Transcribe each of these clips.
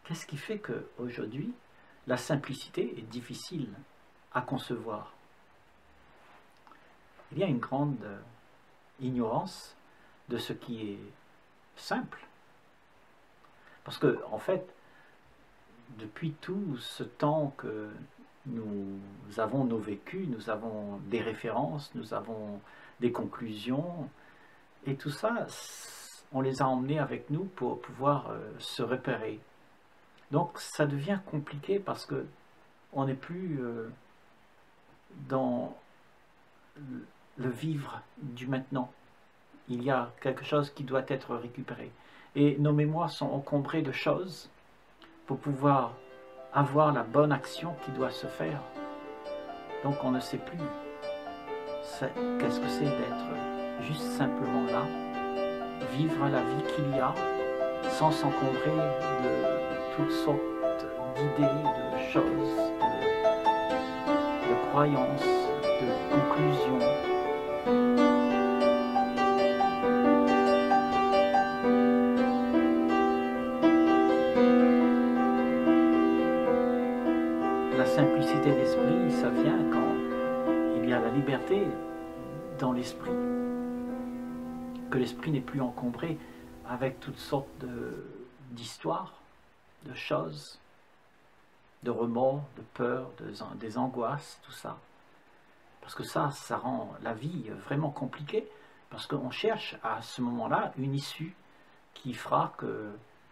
Qu'est-ce qui fait qu'aujourd'hui, la simplicité est difficile à concevoir? Il y a une grande ignorance de ce qui est simple. Parce que, en fait, depuis tout ce temps que nous avons nos vécus, nous avons des références, nous avons des conclusions, et tout ça, on les a emmenés avec nous pour pouvoir se repérer. Donc ça devient compliqué parce que on n'est plus dans le vivre du maintenant. Il y a quelque chose qui doit être récupéré. Et nos mémoires sont encombrées de choses pour pouvoir avoir la bonne action qui doit se faire. Donc on ne sait plus qu'est-ce que c'est d'être juste simplement là, vivre la vie qu'il y a, sans s'encombrer de toutes sortes d'idées, de choses, de croyances, de conclusions. La simplicité d'esprit, ça vient quand il y a la liberté dans l'esprit, que l'esprit n'est plus encombré avec toutes sortes d'histoires, de choses, de remords, de peurs, des angoisses, tout ça. Parce que ça rend la vie vraiment compliquée, parce qu'on cherche à ce moment-là une issue qui fera que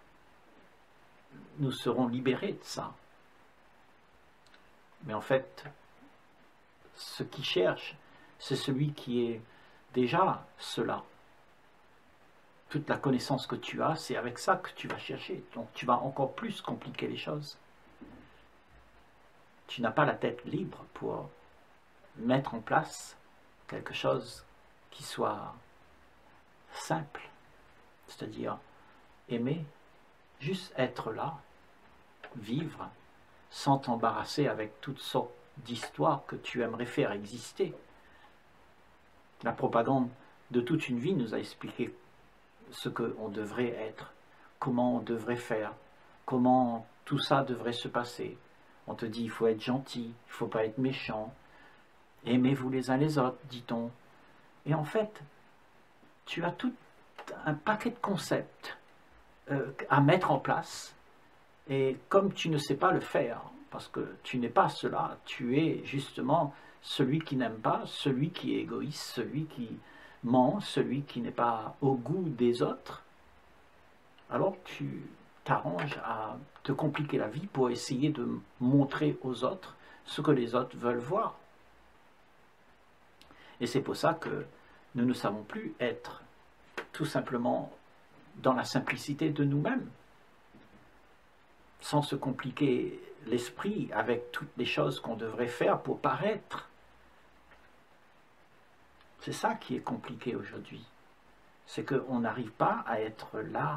nous serons libérés de ça. Mais en fait, ce qui cherche, c'est celui qui est déjà cela. Toute la connaissance que tu as, c'est avec ça que tu vas chercher. Donc tu vas encore plus compliquer les choses. Tu n'as pas la tête libre pour mettre en place quelque chose qui soit simple. C'est-à-dire aimer, juste être là, vivre, sans t'embarrasser avec toutes sortes d'histoires que tu aimerais faire exister. La propagande de toute une vie nous a expliqué ce qu'on devrait être, comment on devrait faire, comment tout ça devrait se passer. On te dit il faut être gentil, il ne faut pas être méchant, aimez-vous les uns les autres, dit-on. Et en fait, tu as tout un paquet de concepts à mettre en place, et comme tu ne sais pas le faire, parce que tu n'es pas cela, tu es justement celui qui n'aime pas, celui qui est égoïste, celui qui ment, celui qui n'est pas au goût des autres, alors tu t'arranges à te compliquer la vie pour essayer de montrer aux autres ce que les autres veulent voir. Et c'est pour ça que nous ne savons plus être tout simplement dans la simplicité de nous-mêmes, sans se compliquer l'esprit avec toutes les choses qu'on devrait faire pour paraître. C'est ça qui est compliqué aujourd'hui. C'est qu'on n'arrive pas à être là,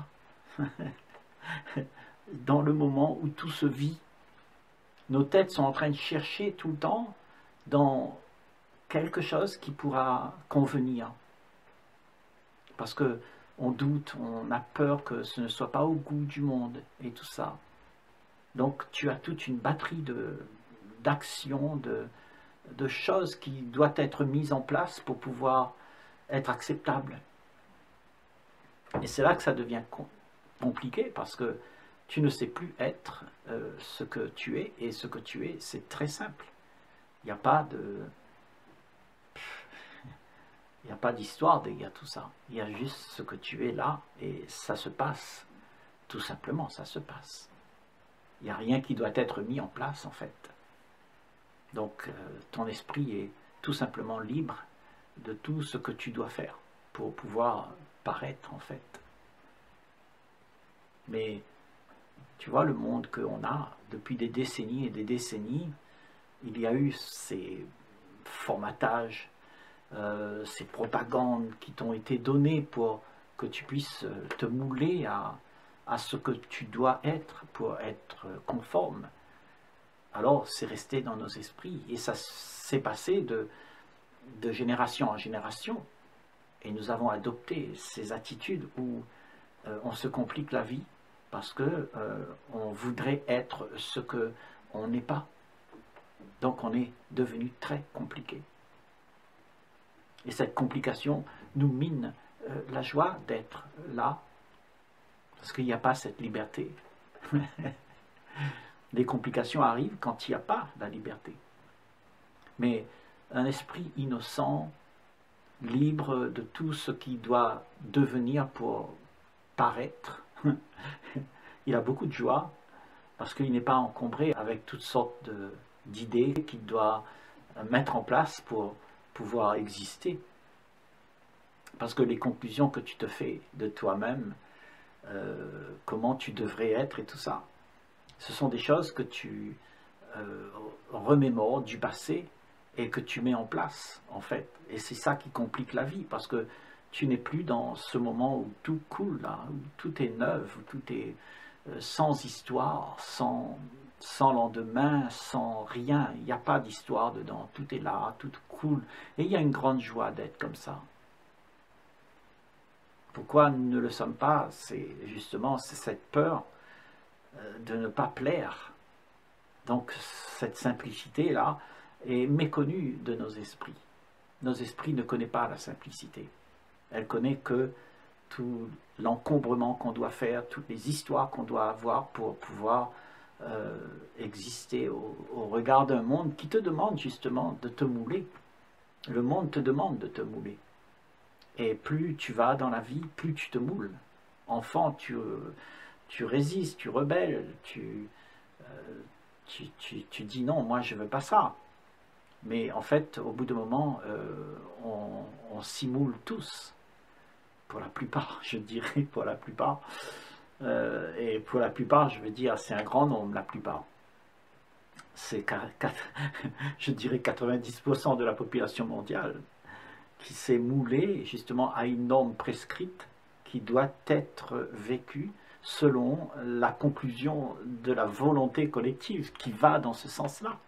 dans le moment où tout se vit. Nos têtes sont en train de chercher tout le temps dans quelque chose qui pourra convenir. Parce qu'on doute, on a peur que ce ne soit pas au goût du monde et tout ça. Donc tu as toute une batterie d'actions, de choses qui doivent être mises en place pour pouvoir être acceptables. Et c'est là que ça devient compliqué, parce que tu ne sais plus être ce que tu es, et ce que tu es, c'est très simple. Il n'y a pas de... Il n'y a pas d'histoire derrière tout ça. Il y a juste ce que tu es là, et ça se passe. Tout simplement, ça se passe. Il n'y a rien qui doit être mis en place, en fait. Donc, ton esprit est tout simplement libre de tout ce que tu dois faire pour pouvoir paraître, en fait. Mais, tu vois, le monde qu'on a, depuis des décennies et des décennies, il y a eu ces formatages, ces propagandes qui t'ont été données pour que tu puisses te mouler à ce que tu dois être pour être conforme. Alors c'est resté dans nos esprits, et ça s'est passé de génération en génération, et nous avons adopté ces attitudes où on se complique la vie parce que on voudrait être ce que on n'est pas. Donc on est devenu très compliqué. Et cette complication nous mine la joie d'être là, parce qu'il n'y a pas cette liberté. Les complications arrivent quand il n'y a pas la liberté. Mais un esprit innocent, libre de tout ce qui doit devenir pour paraître, il a beaucoup de joie, parce qu'il n'est pas encombré avec toutes sortes d'idées qu'il doit mettre en place pour pouvoir exister. Parce que les conclusions que tu te fais de toi-même, comment tu devrais être et tout ça, ce sont des choses que tu remémores du passé et que tu mets en place, en fait. Et c'est ça qui complique la vie, parce que tu n'es plus dans ce moment où tout coule, là, où tout est neuf, où tout est sans histoire, sans lendemain, sans rien. Il n'y a pas d'histoire dedans, tout est là, tout coule. Et il y a une grande joie d'être comme ça. Pourquoi nous ne le sommes pas? C'est justement cette peur de ne pas plaire. Donc cette simplicité-là est méconnue de nos esprits. Nos esprits ne connaissent pas la simplicité. Elle connaît que tout l'encombrement qu'on doit faire, toutes les histoires qu'on doit avoir pour pouvoir exister au regard d'un monde qui te demande justement de te mouler. Le monde te demande de te mouler. Et plus tu vas dans la vie, plus tu te moules. Enfant, tu résistes, tu rebelles, tu dis non, moi je ne veux pas ça. Mais en fait, au bout d'un moment, on s'y moule tous. Pour la plupart, je dirais, pour la plupart. Et pour la plupart, je veux dire, c'est un grand nombre, la plupart. C'est, je dirais, 90% de la population mondiale qui s'est moulée justement à une norme prescrite qui doit être vécue selon la conclusion de la volonté collective qui va dans ce sens-là.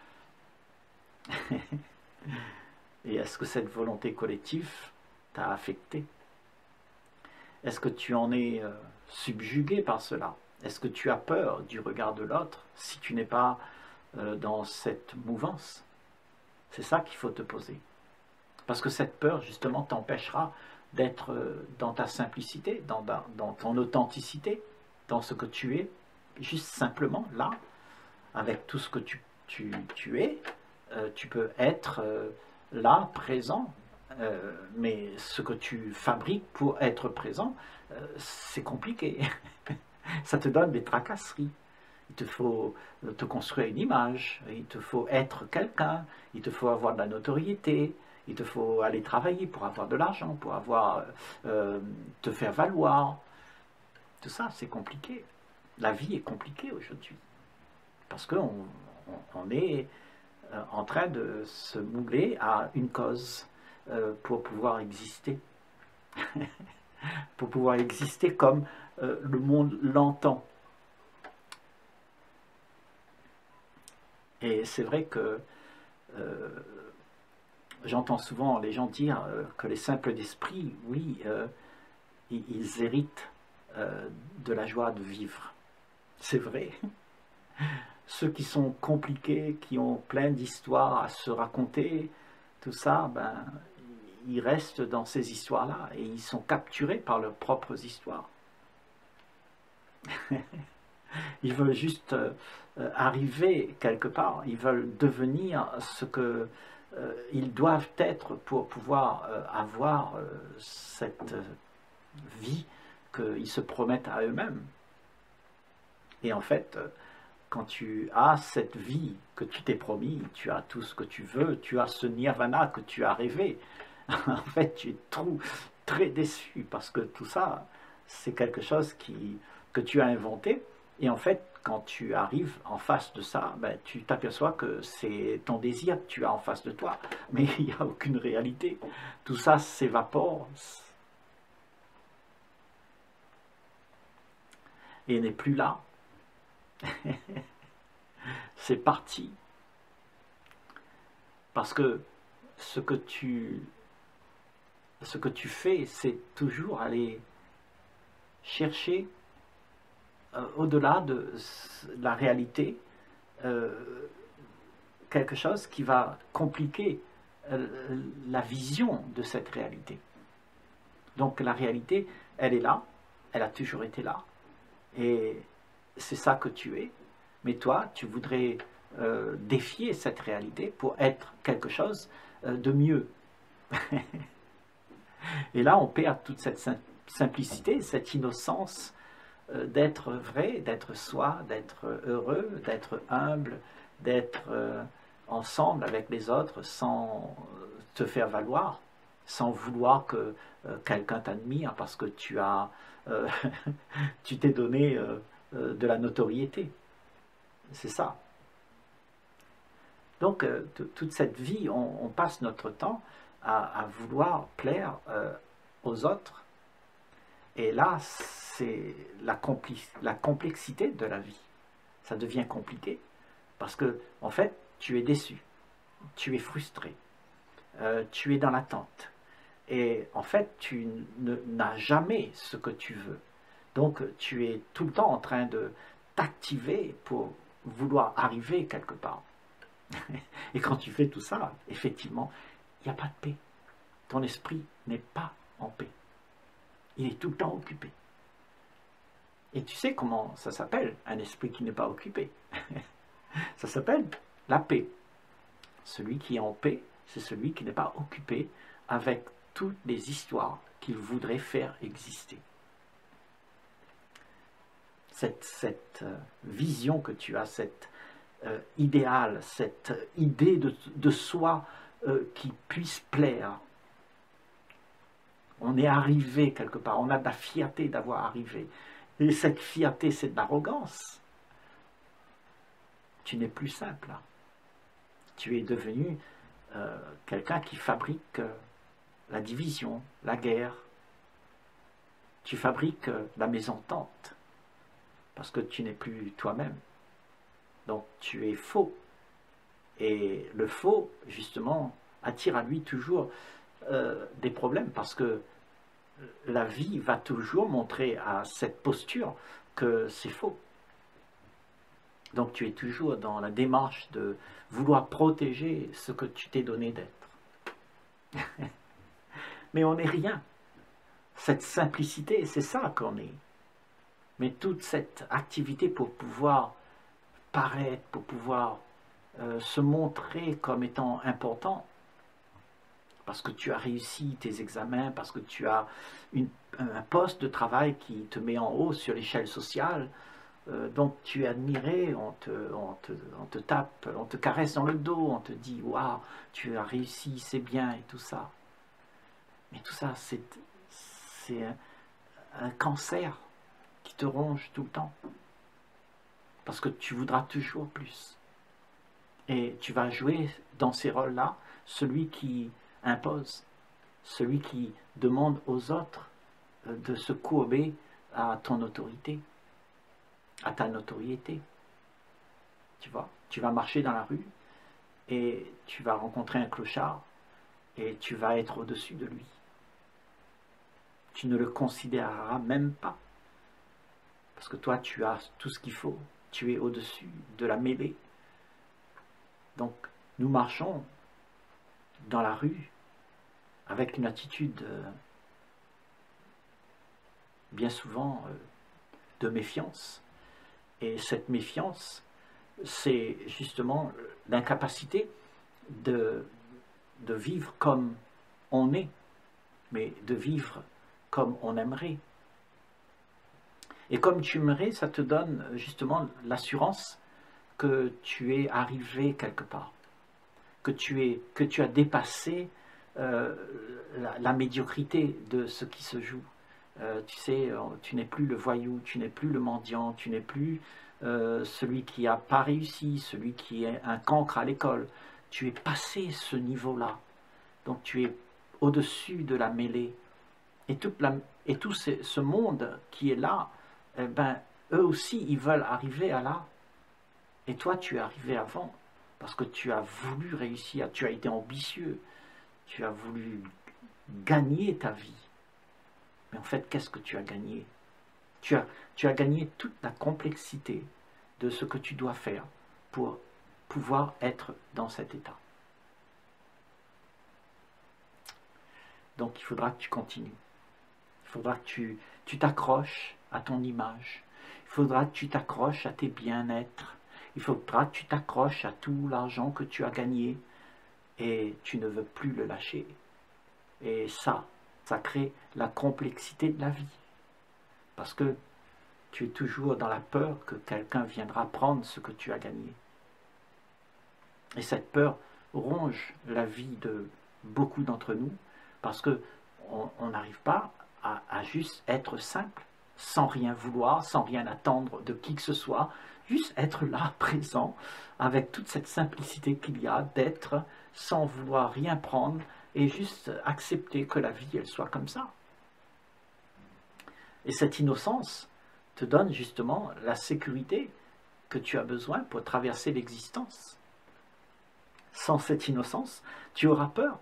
Et est-ce que cette volonté collective t'a affecté? Est-ce que tu en es subjugué par cela? Est-ce que tu as peur du regard de l'autre si tu n'es pas dans cette mouvance? C'est ça qu'il faut te poser. Parce que cette peur, justement, t'empêchera d'être dans ta simplicité, dans ton authenticité, dans ce que tu es, juste simplement là, avec tout ce que tu es, tu peux être là, présent, mais ce que tu fabriques pour être présent, c'est compliqué. Ça te donne des tracasseries. Il te faut te construire une image, il te faut être quelqu'un, il te faut avoir de la notoriété, il te faut aller travailler pour avoir de l'argent, pour avoir, te faire valoir. Tout ça, c'est compliqué. La vie est compliquée aujourd'hui. Parce qu'on est en train de se mouler à une cause pour pouvoir exister. Pour pouvoir exister comme le monde l'entend. Et c'est vrai que j'entends souvent les gens dire que les simples d'esprit, oui, ils héritent de la joie de vivre. C'est vrai. Ceux qui sont compliqués, qui ont plein d'histoires à se raconter, tout ça, ben, ils restent dans ces histoires-là et ils sont capturés par leurs propres histoires. Ils veulent juste arriver quelque part, ils veulent devenir ce que ils doivent être pour pouvoir avoir cette vie qu'ils se promettent à eux-mêmes. Et en fait, quand tu as cette vie que tu t'es promis, tu as tout ce que tu veux, tu as ce nirvana que tu as rêvé, en fait, tu es très déçu parce que tout ça, c'est quelque chose que tu as inventé. Et en fait, quand tu arrives en face de ça, ben, tu t'aperçois que c'est ton désir que tu as en face de toi. Mais il n'y a aucune réalité. Tout ça s'évapore et n'est plus là. C'est parti. Parce que ce que tu fais, c'est toujours aller chercher au-delà de la réalité, quelque chose qui va compliquer la vision de cette réalité. Donc la réalité, elle est là, elle a toujours été là, et c'est ça que tu es. Mais toi, tu voudrais défier cette réalité pour être quelque chose de mieux. Et là, on perd toute cette simplicité, cette innocence d'être vrai, d'être soi, d'être heureux, d'être humble, d'être ensemble avec les autres sans te faire valoir, sans vouloir que quelqu'un t'admire parce que tu t'es donné de la notoriété. C'est ça. Donc, toute cette vie, on passe notre temps à vouloir plaire aux autres. Et là, c'est la complexité de la vie. Ça devient compliqué parce que, en fait, tu es déçu, tu es frustré, tu es dans l'attente. Et en fait, tu n'as jamais ce que tu veux. Donc, tu es tout le temps en train de t'activer pour vouloir arriver quelque part. Et quand tu fais tout ça, effectivement, il n'y a pas de paix. Ton esprit n'est pas en paix. Il est tout le temps occupé. Et tu sais comment ça s'appelle, un esprit qui n'est pas occupé? Ça s'appelle la paix. Celui qui est en paix, c'est celui qui n'est pas occupé avec toutes les histoires qu'il voudrait faire exister. Cette vision que tu as, cet idéal, cette idée de soi qui puisse plaire. On est arrivé quelque part, on a de la fierté d'avoir arrivé. Et cette fierté, c'est de l'arrogance. Tu n'es plus simple. Là. Tu es devenu quelqu'un qui fabrique la division, la guerre. Tu fabriques la mésentente. Parce que tu n'es plus toi-même. Donc tu es faux. Et le faux, justement, attire à lui toujours des problèmes. Parce que la vie va toujours montrer à cette posture que c'est faux. Donc tu es toujours dans la démarche de vouloir protéger ce que tu t'es donné d'être. Mais on n'est rien. Cette simplicité, c'est ça qu'on est. Mais toute cette activité pour pouvoir paraître, pour pouvoir se montrer comme étant important, parce que tu as réussi tes examens, parce que tu as un poste de travail qui te met en haut sur l'échelle sociale, donc tu es admiré, on te tape, on te caresse dans le dos, on te dit « Waouh, tu as réussi, c'est bien » et tout ça. Mais tout ça, c'est un cancer qui te ronge tout le temps. Parce que tu voudras toujours plus. Et tu vas jouer dans ces rôles-là celui qui impose, celui qui demande aux autres de se courber à ton autorité, à ta notoriété. Tu vois, tu vas marcher dans la rue et tu vas rencontrer un clochard et tu vas être au-dessus de lui. Tu ne le considéreras même pas. Parce que toi, tu as tout ce qu'il faut. Tu es au-dessus de la mêlée. Donc, nous marchons dans la rue avec une attitude bien souvent de méfiance. Et cette méfiance, c'est justement l'incapacité de vivre comme on est, mais de vivre comme on aimerait. Et comme tu aimerais, ça te donne justement l'assurance que tu es arrivé quelque part, que tu as dépassé la médiocrité de ce qui se joue. Tu sais, tu n'es plus le voyou, tu n'es plus le mendiant, tu n'es plus celui qui n'a pas réussi, celui qui est un cancre à l'école. Tu es passé ce niveau-là. Donc tu es au-dessus de la mêlée. Et tout ce monde qui est là, eh ben, eux aussi, ils veulent arriver à là. Et toi, tu es arrivé avant, parce que tu as voulu réussir, tu as été ambitieux, tu as voulu gagner ta vie. Mais en fait, qu'est-ce que tu as gagné? Tu as gagné toute la complexité de ce que tu dois faire pour pouvoir être dans cet état. Donc il faudra que tu continues. Il faudra que tu t'accroches à ton image. Il faudra que tu t'accroches à tes bien-être. Il faudra que tu t'accroches à tout l'argent que tu as gagné et tu ne veux plus le lâcher. Et ça crée la complexité de la vie. Parce que tu es toujours dans la peur que quelqu'un viendra prendre ce que tu as gagné. Et cette peur ronge la vie de beaucoup d'entre nous parce qu'on n'arrive pas à juste être simple, sans rien vouloir, sans rien attendre de qui que ce soit, juste être là, présent, avec toute cette simplicité qu'il y a d'être sans vouloir rien prendre et juste accepter que la vie, elle soit comme ça. Et cette innocence te donne justement la sécurité que tu as besoin pour traverser l'existence. Sans cette innocence, tu auras peur.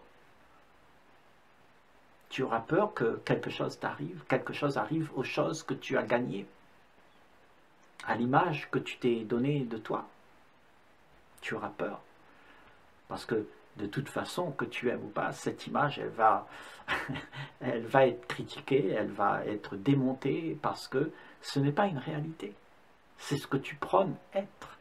Tu auras peur que quelque chose t'arrive, quelque chose arrive aux choses que tu as gagnées, à l'image que tu t'es donnée de toi. Tu auras peur. Parce que de toute façon, que tu aimes ou pas, cette image, elle va être critiquée, elle va être démontée parce que ce n'est pas une réalité. C'est ce que tu prônes être.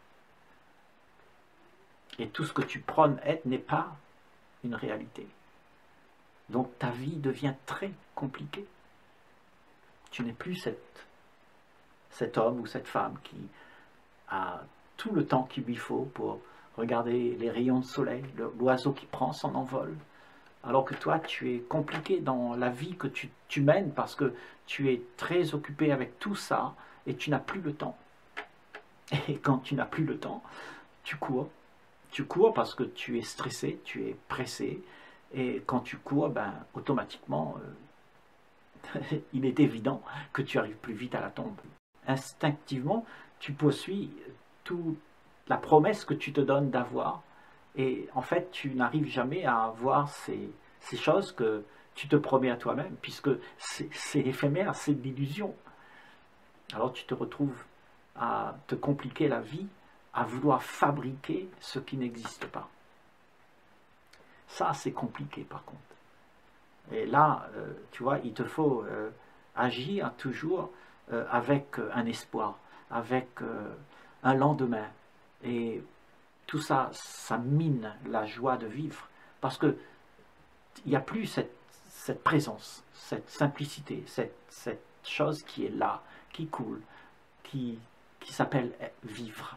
Et tout ce que tu prônes être n'est pas une réalité. Donc ta vie devient très compliquée. Tu n'es plus cet homme ou cette femme qui a tout le temps qu'il lui faut pour regarder les rayons de soleil, l'oiseau qui prend son envol. Alors que toi, tu es compliqué dans la vie que tu mènes parce que tu es très occupé avec tout ça et tu n'as plus le temps. Et quand tu n'as plus le temps, tu cours. Tu cours parce que tu es stressé, tu es pressé. Et quand tu cours, ben, automatiquement, il est évident que tu arrives plus vite à la tombe. Instinctivement, tu poursuis toute la promesse que tu te donnes d'avoir. Et en fait, tu n'arrives jamais à voir ces choses que tu te promets à toi-même, puisque c'est éphémère, c'est de l'illusion. Alors tu te retrouves à te compliquer la vie, à vouloir fabriquer ce qui n'existe pas. Ça, c'est compliqué par contre. Et là, tu vois, il te faut agir toujours avec un espoir, avec un lendemain. Et tout ça, ça mine la joie de vivre. Parce qu'il n'y a plus cette présence, cette simplicité, cette chose qui est là, qui coule, qui s'appelle vivre.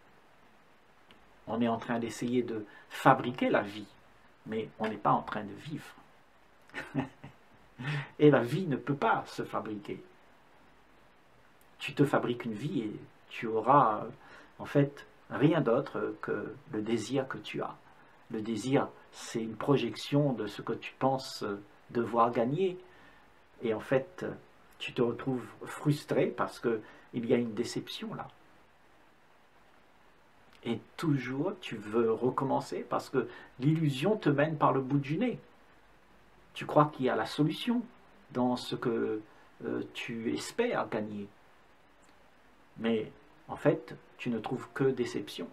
On est en train d'essayer de fabriquer la vie, mais on n'est pas en train de vivre. Et la vie ne peut pas se fabriquer. Tu te fabriques une vie et tu auras en fait rien d'autre que le désir que tu as. Le désir, c'est une projection de ce que tu penses devoir gagner. Et en fait, tu te retrouves frustré parce qu'il y a une déception là. Et toujours, tu veux recommencer parce que l'illusion te mène par le bout du nez. Tu crois qu'il y a la solution dans ce que tu espères gagner. Mais en fait, tu ne trouves que déception.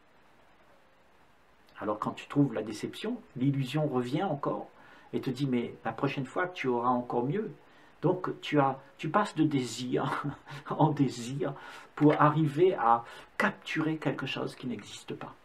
Alors quand tu trouves la déception, l'illusion revient encore et te dit, mais la prochaine fois, tu auras encore mieux. Donc tu passes de désir en désir pour arriver à capturer quelque chose qui n'existe pas.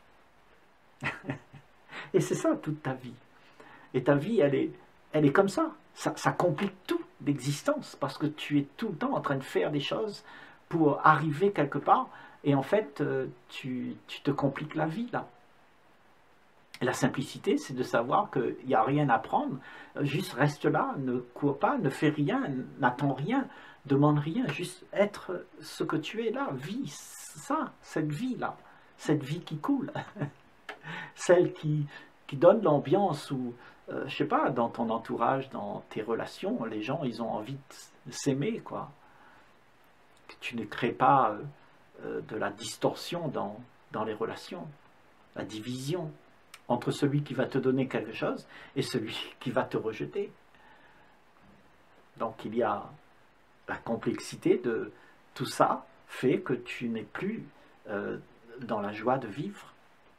Et c'est ça toute ta vie. Et ta vie, elle est comme ça. Ça complique tout l'existence parce que tu es tout le temps en train de faire des choses pour arriver quelque part et en fait, tu te compliques la vie là. La simplicité, c'est de savoir qu'il n'y a rien à prendre, juste reste là, ne cours pas, ne fais rien, n'attends rien, demande rien, juste être ce que tu es là, vis ça, cette vie-là, cette vie qui coule, celle qui donne l'ambiance où, je sais pas, dans ton entourage, dans tes relations, les gens, ils ont envie de s'aimer, quoi. Que tu ne crées pas de la distorsion dans les relations, la division entre celui qui va te donner quelque chose et celui qui va te rejeter. Donc il y a la complexité de tout ça fait que tu n'es plus dans la joie de vivre.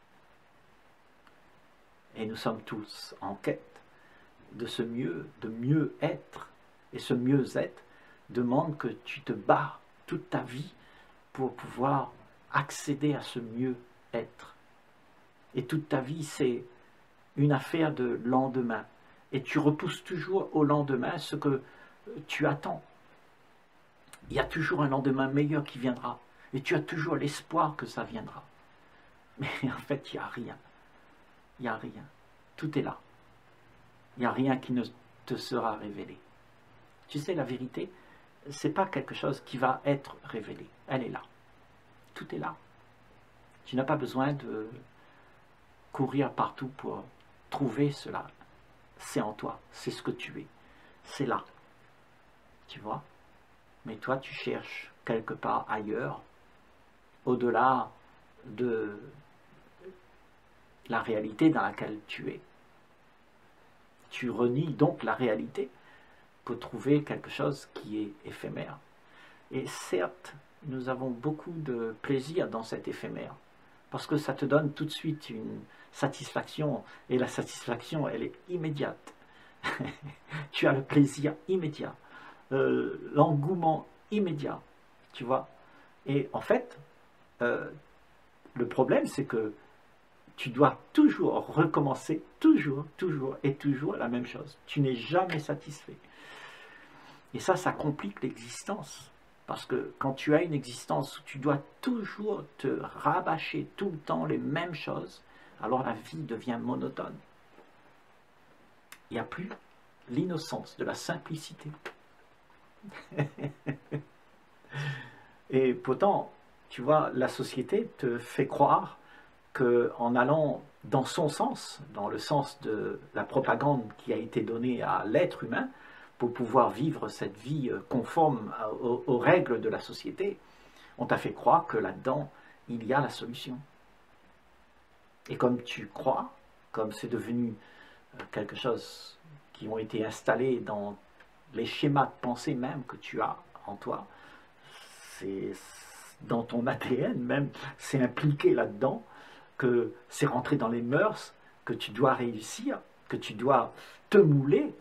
Et nous sommes tous en quête de mieux être. Et ce mieux être demande que tu te bats toute ta vie pour pouvoir accéder à ce mieux être. Et toute ta vie, c'est une affaire de lendemain. Et tu repousses toujours au lendemain ce que tu attends. Il y a toujours un lendemain meilleur qui viendra. Et tu as toujours l'espoir que ça viendra. Mais en fait, il n'y a rien. Il n'y a rien. Tout est là. Il n'y a rien qui ne te sera révélé. Tu sais, la vérité, ce n'est pas quelque chose qui va être révélé. Elle est là. Tout est là. Tu n'as pas besoin de courir partout pour trouver cela. C'est en toi. C'est ce que tu es. C'est là. Tu vois? Mais toi, tu cherches quelque part ailleurs, au-delà de la réalité dans laquelle tu es. Tu renies donc la réalité pour trouver quelque chose qui est éphémère. Et certes, nous avons beaucoup de plaisir dans cet éphémère, parce que ça te donne tout de suite une satisfaction, et la satisfaction, elle est immédiate. Tu as le plaisir immédiat, l'engouement immédiat, tu vois. Et en fait, le problème, c'est que tu dois toujours recommencer, toujours la même chose. Tu n'es jamais satisfait. Et ça complique l'existence. Parce que quand tu as une existence où tu dois toujours te rabâcher tout le temps les mêmes choses, alors la vie devient monotone. Il n'y a plus l'innocence, de la simplicité. Et pourtant, tu vois, la société te fait croire qu'en allant dans son sens, dans le sens de la propagande qui a été donnée à l'être humain, pour pouvoir vivre cette vie conforme aux règles de la société, on t'a fait croire que là-dedans, il y a la solution. Et comme tu crois, comme c'est devenu quelque chose qui ont été installés dans les schémas de pensée même que tu as en toi, c'est dans ton ADN même, c'est impliqué là-dedans, que c'est rentré dans les mœurs, que tu dois réussir, que tu dois te mouler,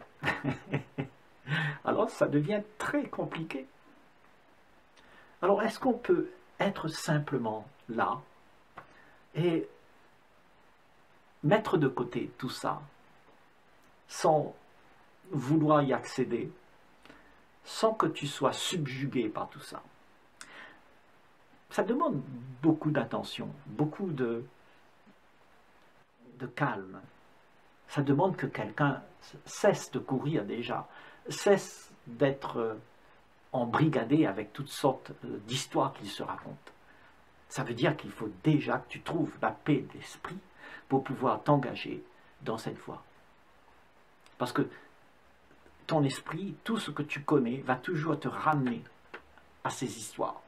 alors ça devient très compliqué. Alors est-ce qu'on peut être simplement là et mettre de côté tout ça sans vouloir y accéder, sans que tu sois subjugué par tout ça? Ça demande beaucoup d'attention, beaucoup de calme. Ça demande que quelqu'un cesse de courir déjà, cesse d'être embrigadé avec toutes sortes d'histoires qu'il se raconte. Ça veut dire qu'il faut déjà que tu trouves la paix d'esprit pour pouvoir t'engager dans cette voie. Parce que ton esprit, tout ce que tu connais, va toujours te ramener à ces histoires.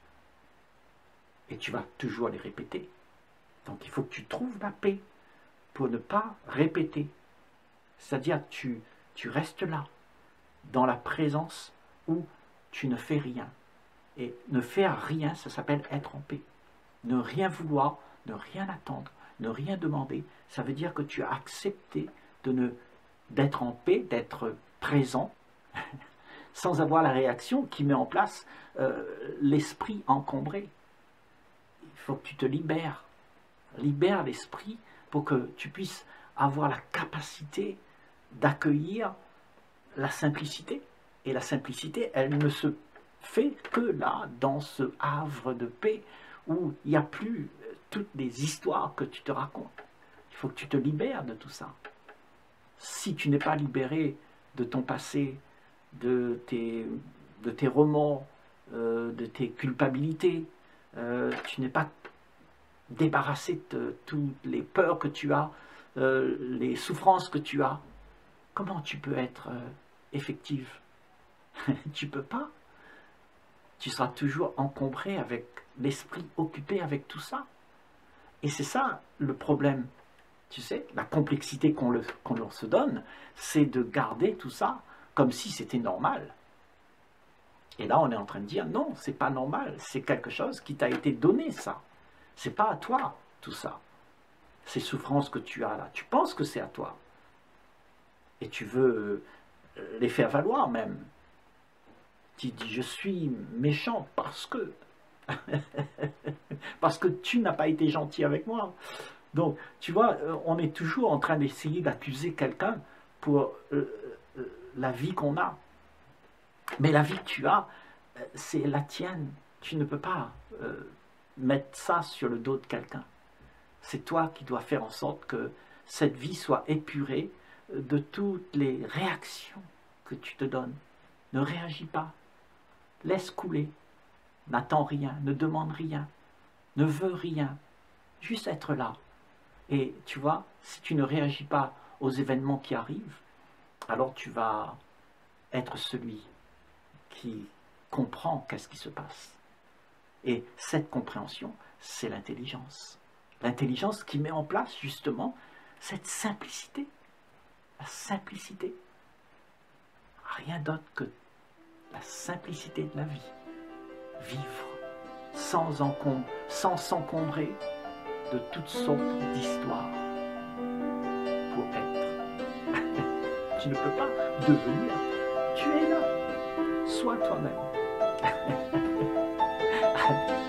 Et tu vas toujours les répéter. Donc il faut que tu trouves la paix pour ne pas répéter. C'est-à-dire que tu restes là, dans la présence où tu ne fais rien. Et ne faire rien, ça s'appelle être en paix. Ne rien vouloir, ne rien attendre, ne rien demander, ça veut dire que tu as accepté d'être en paix, d'être présent, sans avoir la réaction qui met en place l'esprit encombré. Il faut que tu te libères. Libère l'esprit pour que tu puisses avoir la capacité d'accueillir la simplicité. Et la simplicité, elle ne se fait que là, dans ce havre de paix, où il n'y a plus toutes les histoires que tu te racontes. Il faut que tu te libères de tout ça. Si tu n'es pas libéré de ton passé, de tes remords, de tes culpabilités, tu n'es pas débarrassé de toutes les peurs que tu as, les souffrances que tu as, comment tu peux être effective? Tu ne peux pas. Tu seras toujours encombré avec l'esprit occupé avec tout ça. Et c'est ça le problème. Tu sais, la complexité qu'on leur se donne, c'est de garder tout ça comme si c'était normal. Et là, on est en train de dire, non, c'est pas normal, c'est quelque chose qui t'a été donné, ça. C'est pas à toi, tout ça. Ces souffrances que tu as là, tu penses que c'est à toi. Et tu veux les faire valoir même. Tu dis, je suis méchant parce que... parce que tu n'as pas été gentil avec moi. Donc, tu vois, on est toujours en train d'essayer d'accuser quelqu'un pour la vie qu'on a. Mais la vie que tu as, c'est la tienne. Tu ne peux pas mettre ça sur le dos de quelqu'un. C'est toi qui dois faire en sorte que cette vie soit épurée de toutes les réactions que tu te donnes. Ne réagis pas. Laisse couler. N'attends rien. Ne demande rien. Ne veux rien. Juste être là. Et tu vois, si tu ne réagis pas aux événements qui arrivent, alors tu vas être celui qui comprend qu'est-ce qui se passe. Et cette compréhension, c'est l'intelligence. L'intelligence qui met en place justement cette simplicité. La simplicité. Rien d'autre que la simplicité de la vie. Vivre sans s'encombrer de toutes sortes d'histoires pour être. Tu ne peux pas devenir. Tu es là. Sois toi-même.